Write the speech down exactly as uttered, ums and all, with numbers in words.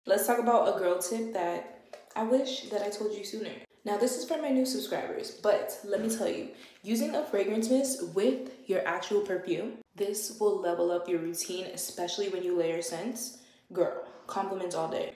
let's talk about a girl tip that I wish that I told you sooner. Now, this is for my new subscribers, but let me tell you, using a fragrance mist with your actual perfume, this will level up your routine, especially when you layer scents. Girl, compliments all day.